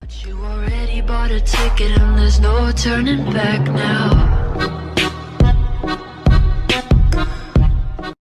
You already bought a ticket and there's no turning back now.